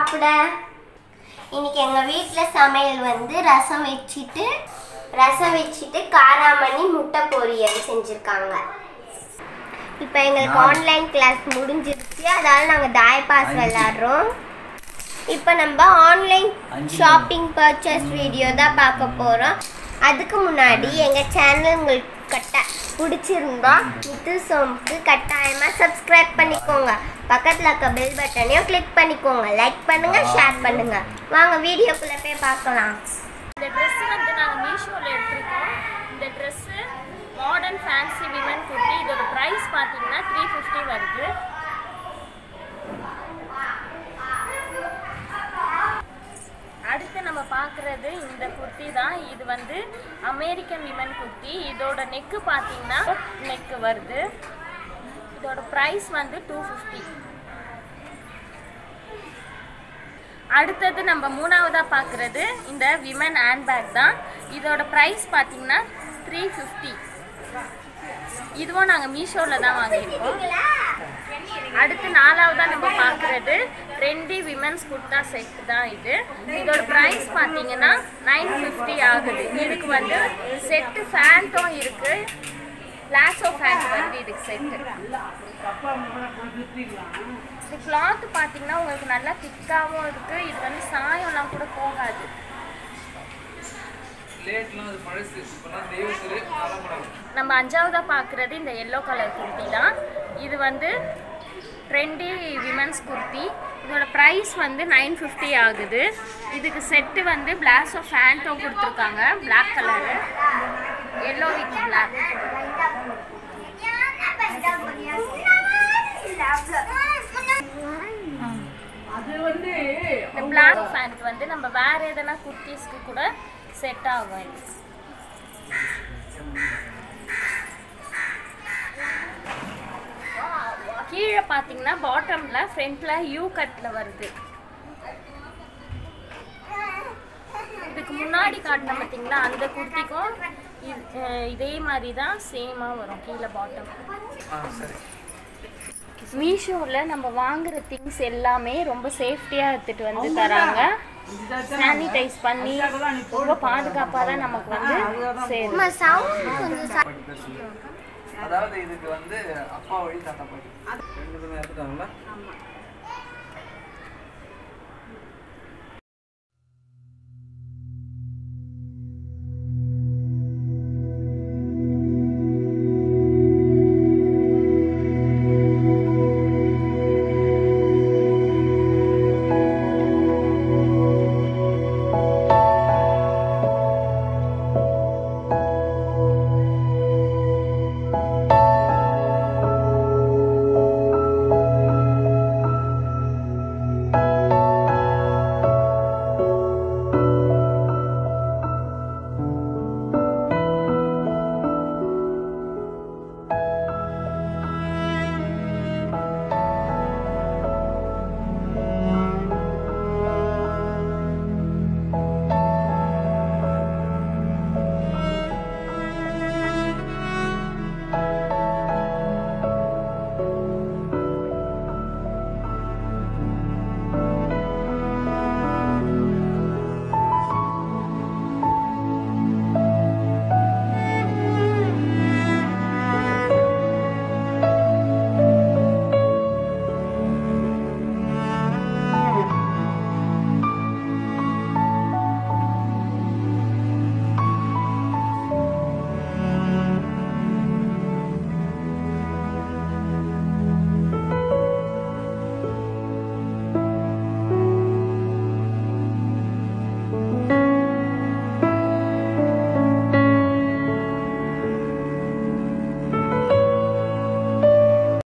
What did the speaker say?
சாப்பிட. இன்னைக்கு எங்கள் வீட்டில் சமையல் வந்து ரசம் வச்சுட்டு காராமணி முட்டை பொரியல் செஞ்சுருக்காங்க. இப்போ எங்களுக்கு ஆன்லைன் கிளாஸ் முடிஞ்சிருச்சு, அதனால் நாங்கள் தாயப்பாஸ் விளையாடுறோம். இப்போ நம்ம ஆன்லைன் ஷாப்பிங் பர்ச்சேஸ் வீடியோ தான் பார்க்க போகிறோம். அதுக்கு முன்னாடி எங்கள் சேனல் உங்களுக்கு பிடிச்சிருந்தா மித்து சோம்க்கு கட்டாயமாக சப்ஸ்கிரைப் பண்ணிக்கோங்க. பக்கத்தில் இருக்க பெல் பட்டனையும் கிளிக் பண்ணிக்கோங்க. லைக் பண்ணுங்கள், ஷேர் பண்ணுங்கள். வாங்க வீடியோக்குள்ளே போய் பார்க்கலாம். இந்த ட்ரெஸ் வந்து நாங்கள் மீஷோவில் எடுத்துருக்கோம். இந்த dress modern fancy women kurti. இதோட ப்ரைஸ் பார்த்தீங்கன்னா 350 வருது. அடுத்து நம்ம பார்க்குறது இந்த குர்த்தி தான். இது வந்து அமெரிக்கன் விமன் குர்த்தி. இதோட நெக்கு பார்த்தீங்கன்னா நெக்கு வருது. இதோட ப்ரைஸ் வந்து 250. அடுத்தது நம்ம மூணாவதாக பார்க்குறது இந்த விமன் ஹேண்ட்பேக் தான். இதோட ப்ரைஸ் பார்த்தீங்கன்னா 350. இதுவும் நாங்கள் மீஷோவில் தான் வாங்கியிருக்கோம். அடுத்து நாலாவதாக நம்ம பார்க்குறது ட்ரெண்டி விமன்ஸ் குர்தா செட் தான் இது. இதோட ப்ரைஸ் பார்த்தீங்கன்னா 950 ஆகுது. இதுக்கு வந்து செட்டு ஃபேண்ட்டும் இருக்குது, லாஸோ ஃபேண்ட் வருது இதுக்கு செட்டு. இது கிளாத் பார்த்தீங்கன்னா உங்களுக்கு நல்லா திக்காகவும் இருக்குது. இது வந்து சாயம்லாம் கூட போகாது. நம்ம அஞ்சாவதாக பார்க்குறது இந்த எல்லோ கலர் குர்த்தி தான். இது வந்து ட்ரெண்டி விமன்ஸ் குர்த்தி. இதோட ப்ரைஸ் வந்து 950 ஆகுது. இதுக்கு செட்டு வந்து பிளாஸோ ஃபேண்ட்டும் கொடுத்துருக்காங்க, black colour, yellow with black. இந்த பிளாக் ஃபேண்ட் வந்து நம்ம வேற எதனா குர்த்திஸ்க்கு கூட செட் ஆகும். கீழே பார்த்தீங்கன்னா பாட்டம்ல ஃப்ரண்ட்ல யூ கட்ல வருது. இதுக்கு முன்னாடி காட்டின பார்த்தீங்களா அந்த குர்த்திக்கும் இதே மாதிரி தான் சேமாக வரும் கீழே பாட்டம். மீஷோவில் நம்ம வாங்குற திங்ஸ் எல்லாமே ரொம்ப சேஃப்டியாக எடுத்துகிட்டு வந்து தராங்க. சானிடைஸ் பண்ணி ரொம்ப பாதுகாப்பாக தான் நமக்கு வந்து சேரும். அதாவது இதுக்கு வந்து அப்பா வழி தாத்தா பாட்டி ரெண்டு பேரும் எடுத்துட்டாங்களா?